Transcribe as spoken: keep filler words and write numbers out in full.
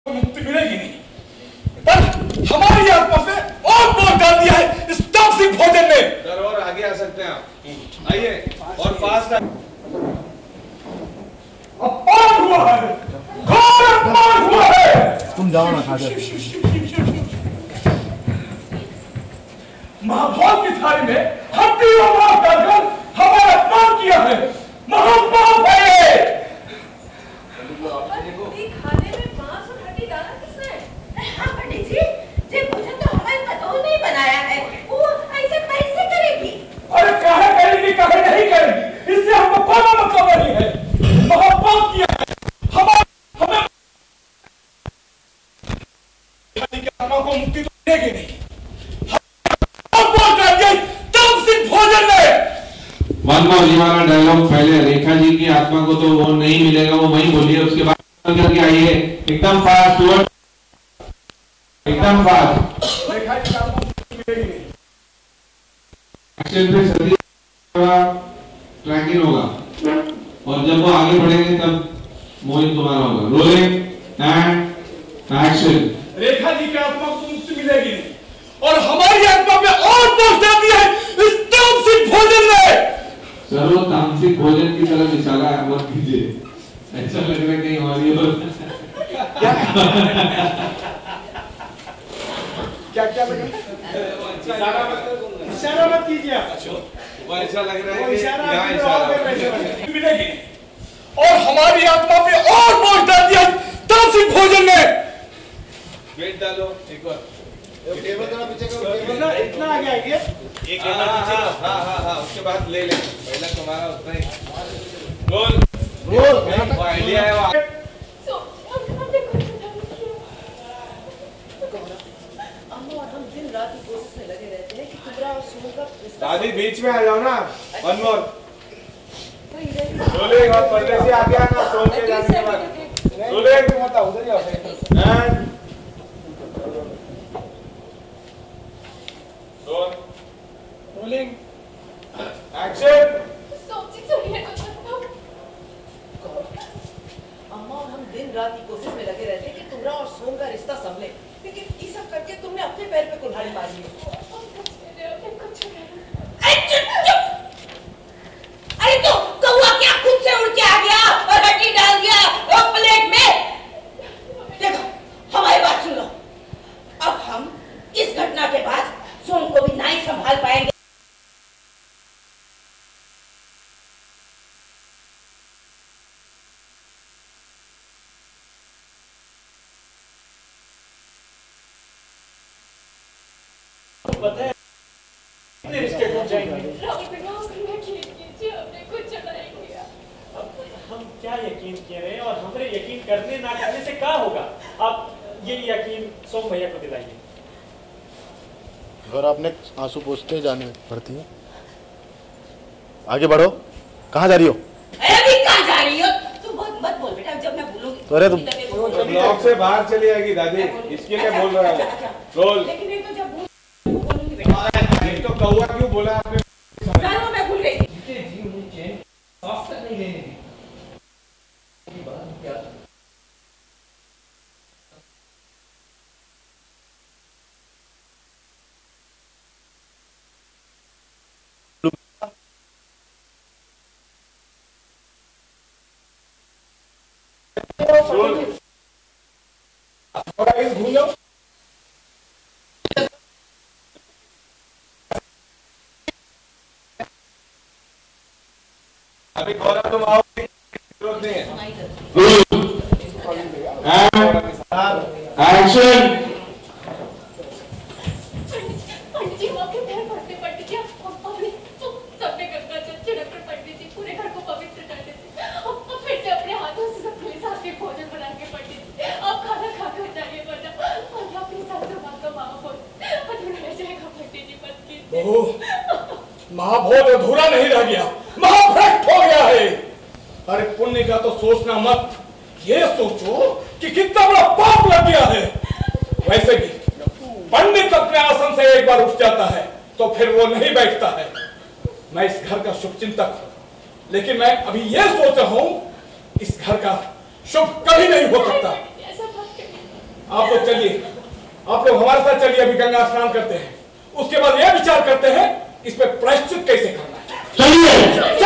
मुक्ति मिलेगी नहीं, पर हमारी आत्मा पे और बोझ डाल दिया है इस टॉक्सिक भोजन ने। सर और आगे आ सकते हैं आप, आइए और फास्ट। अपमान हुआ है, घोर अपमान हुआ है। तुम जाओ ना खाकर। महाभारत की थाली में हड्डी और मांस डालकर हमारा अपमान किया है। महापाप है। खाने में मांस और हड्डी डाला किसने? हाँ पंडित जी, ये भोजन तो हमारे पतों ने बनाया है। वो ऐसे कैसे करेगी? अरे काहे करेगी, काहे नहीं करेगी, इससे हमको कोई मतलब नहीं है। महापाप किया है। हमारे हमें आत्मा को मुक्ति तो मिलेगी नहीं। भोजन में वन मोर ये वाला डायलॉग पहले रेखा जी की आत्मा को तो वो नहीं मिलेगा, वो वहीं बोलिए, उसके बाद करके आइए एकदम फास्ट, एकदम फास्ट। रेखा जी का मिलेगी नहीं। एक्शन पे सभी ट्रैकिंग होगा और जब वो आगे बढ़ेंगे तब मोहित तुम्हारा होगा। Rolling and action. Rekha ji की आत्मा को मुक्ति मिलेगी नहीं और हमारी आत्मा पे और बोझ डाल दिया है इस तामसिक भोजन में। सर वो तामसिक भोजन की तरफ इशारा मत कीजिए, ऐसा लग रहा है कहीं और ये क्या क्या क्या लग इशारा मत इशारा मत कीजिए। वो ऐसा लग रहा है कि यहाँ इशारा मिलेगी और हमारी आत्मा पे और बोझ डाल दिया तामसिक भोजन में। वेट डालो एक बार, टेबल थोड़ा पीछे करो। इतना इतना आ गया ये एक टेबल पीछे। हाँ हाँ हाँ उसके बाद ले ले, पहला तुम्हारा उतना ही। रोल रोल वो आइडिया है वो। सो हम हमने कुछ नहीं किया। अम्मा हम दिन रात ही कोशिश में लगे रहते हैं कि कुबरा और सुमन का रिश्ता। दादी बीच में आ जाओ ना, वन मोर। रोलिंग और पर्दे से आगे आना, सोल के जाने के बाद। रोलिंग मत आओ, उधर ही आओ। And rolling action. सोची सुनिए अम्मा और हम दिन रात ही कोशिश में लगे रहते हैं कि कुबरा और सोम का रिश्ता संभले, लेकिन ये सब करके तुमने अपने पैर पे कुल्हाड़ी मारी है। अरे तो कौवा क्या खुद से उड़ के आ गया और हड्डी डाल दिया और प्लेट में। देखो हमारी बात सुनो, अब हम इस घटना के बाद सोम को भी नहीं संभाल पाएंगे। पता है इतने रिश्ते टूट जाएंगे। हमने कुछ चला नहीं किया। अब हम क्या यकीन किए रहे और हमरे यकीन करने ना करने से क्या होगा? आप ये यकीन सोम भैया को दिलाइए। और आपने आंसू पोंछते जाने पड़ती है। आगे बढ़ो। कहाँ जा रही हो? अभी कहाँ जा रही हो? तुम बहुत मत बोल बेटा, जब मैं बोलूंगी तो अरे तुम ब्लॉक से बाहर चली जाएगी दादी, इसके लिए बोल रहा है। रोल। लेकिन ये तो जब बोलूंगी बेटा। एक तो कौवा क्यों बोला आपने? जानो मैं भूल गई। जी मुझे साफ तक नहीं लेने दी। क्या घूम लो। अभी गौरव तुम आओ, जरूरत नहीं है। एक्शन। पंडित जी आपके पैर पड़ते पंडित जी, अब अभी तो सबने गंगा जल छिड़क कर पंडित जी पूरे घर को पवित्र कर देते। अब फिर से अपने हाथों से सबके साथ में भोजन बना के पंडित जी आप खाना खाकर जाइए, वरना वरना अपनी सासू माँ का महाभोज अधूरा रह जाएगा पंडित जी। मत कीजिए। ओह महाभोज अधूरा नहीं रह गया, महाभ्रष्ट हो गया है। अरे पुण्य का तो सोचना मत, ये सोचो कि कितना बड़ा पाप लग गया है। वैसे भी पंडित अपने आसन से एक बार उठ जाता है तो फिर वो नहीं बैठता है। मैं इस घर का शुभचिंतक हूं, लेकिन मैं अभी ये सोच रहा हूं इस घर का शुभ कभी नहीं हो सकता। आप लोग चलिए, आप लोग हमारे साथ चलिए, अभी गंगा स्नान करते हैं, उसके बाद यह विचार करते हैं इस पे प्रायश्चित कैसे करना है। चलिए।